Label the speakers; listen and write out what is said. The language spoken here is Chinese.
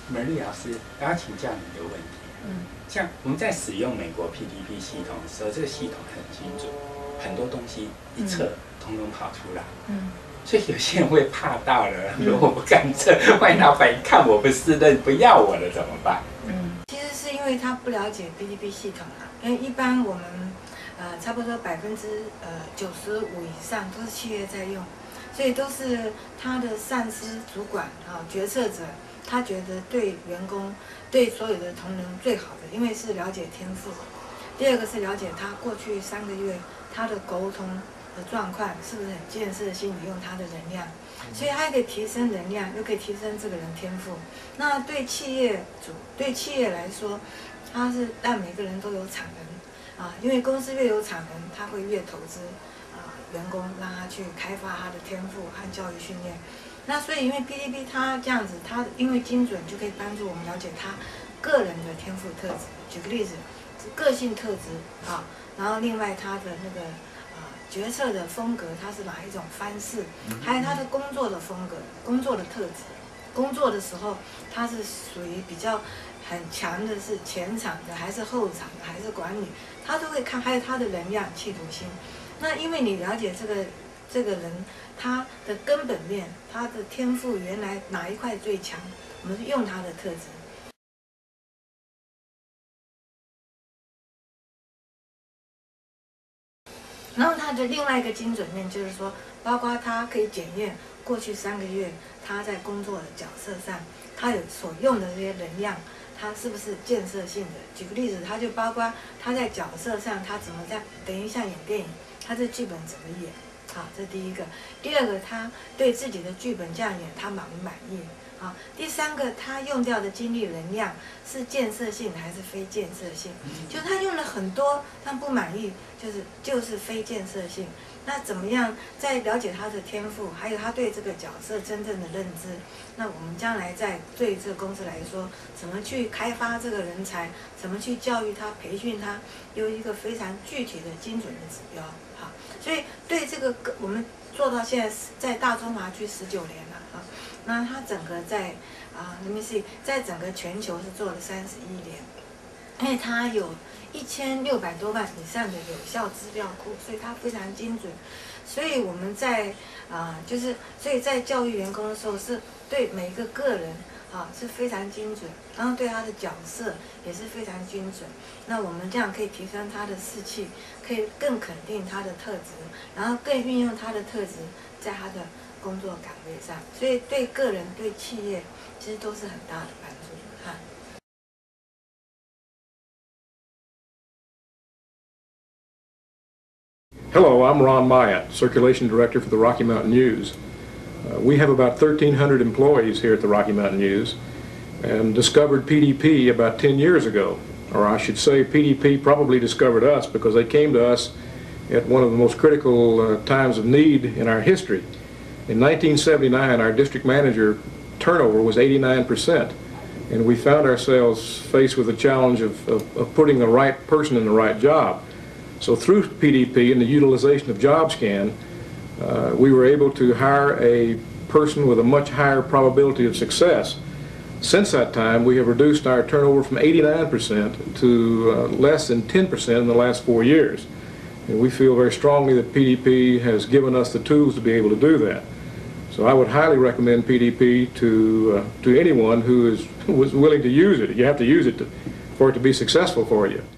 Speaker 1: Marie 老师，我要请教你一个问题。像我们在使用美国 PDP 系统的时候，这个系统很精准，很多东西一测，统统跑出来。所以有些人会怕到了，如果不敢测，万一老板一看我不是认，不要我了怎么办？
Speaker 2: 其实是因为他不了解 PDP 系统啊，因为一般我们差不多95%以上都是企业在用，所以都是他的上司、主管决策者，他觉得对员工、对所有的同仁最好的，因为是了解天赋。第二个是了解他过去3个月他的沟通的状况是不是很建设性，利用他的能量，所以他可以提升能量，又可以提升这个人天赋。那对企业来说，他是让每个人都有产能因为公司越有产能，他会越投资员工，让他去开发他的天赋和教育训练。那所以因为 PDP 它这样子，它因为精准就可以帮助我们了解他个人的天赋特质。举个例子，个性特质然后另外他的那个决策的风格，他是哪一种方式，还有他的工作的风格、工作的特质。工作的时候，他是属于比较很强的，是前场的还是后场的还是管理，他都会看，还有他的能量、企图心。那因为你了解这个人他的根本面，他的天赋原来哪一块最强，我们用他的特质。然后它的另外一个精准面就是说，包括它可以检验过去3个月他在工作的角色上，他有所用的这些能量，他是不是建设性的？举个例子，他就包括他在角色上，他怎么在等于像演电影，他这剧本怎么演？这是第一个。第二个，他对自己的剧本这样演，他满不满意？第三个，他用掉的精力能量是建设性还是非建设性？就他用了很多，但不满意，就是非建设性。那怎么样在了解他的天赋，还有他对这个角色真正的认知？那我们将来在对这个公司来说，怎么去开发这个人才，怎么去教育他、培训他，有一个非常具体的、精准的指标。所以对这个我们做到现在，在大中华区19年了那它整个在在整个全球是做了31年，因为它有1600多万以上的有效资料库，所以它非常精准。所以我们在所以在教育员工的时候，是对每一个个人是非常精准，然后对他的角色也是非常精准。那我们这样可以提升他的士气，可以更肯定他的特质，然后更运用他的特质在他的工作岗位上，所以对个人、对企业其实都是很大的帮助。
Speaker 3: Hello, I'm Ron Myatt, Circulation Director for the Rocky Mountain News. We have about 1,300 employees here at the Rocky Mountain News and discovered PDP about 10 years ago. Or I should say PDP probably discovered us because they came to us at one of the most critical times of need in our history. In 1979, our district manager turnover was 89%, and we found ourselves faced with the challenge of putting the right person in the right job. So through PDP and the utilization of JobScan, we were able to hire a person with a much higher probability of success. Since that time, we have reduced our turnover from 89% to less than 10% in the last 4 years. And we feel very strongly that PDP has given us the tools to be able to do that. So I would highly recommend PDP to anyone who was willing to use it. You have to use it for it to be successful for you.